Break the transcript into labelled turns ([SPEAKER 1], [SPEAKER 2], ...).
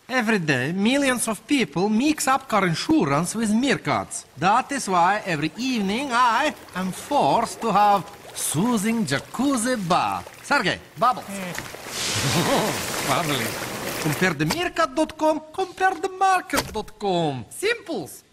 [SPEAKER 1] Every day, millions of people mix up car insurance with meerkats. That is why every evening I am forced to have soothing jacuzzi bath. Sergey, bubbles.
[SPEAKER 2] Lovely.
[SPEAKER 1] Compare the meerkat.com, compare the market.com. Simples.